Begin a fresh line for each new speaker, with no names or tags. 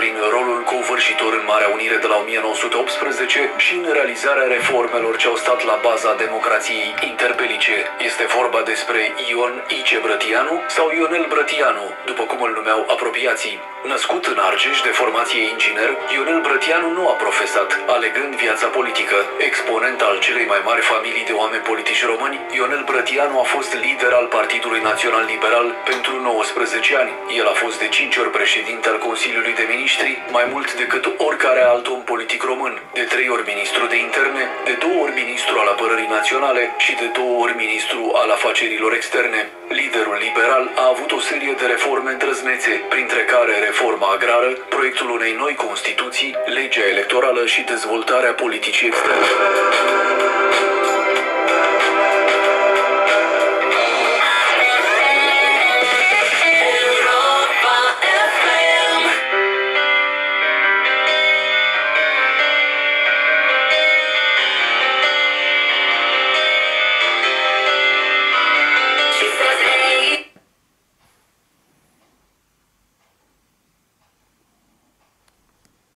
prin rolul covârșitor în Marea Unire de la 1918 și în realizarea reformelor ce au stat la baza democrației interbelice. Este vorba despre Ion Ice Brătianu sau Ionel Brătianu, după cum îl numeau apropiații. Născut în Argeș de formație inginer, Ionel Brătianu nu a profesat, alegând viața politică. Exponent al celei mai mari familii de oameni politici români, Ionel Brătianu a fost lider al Partidului Național Liberal pentru 19 ani. El a fost de 5 ori președinte al Consiliului de Ministri, mai mult decât oricare alt om politic român, de 3 ori ministru de interne, de 2 ori ministru al apărării naționale și de 2 ori ministru al afacerilor externe. Liderul liberal a avut o serie de reforme îndrăznețe, printre care reforma agrară, proiectul unei noi Constituții, legea electorală și dezvoltarea politicii externe.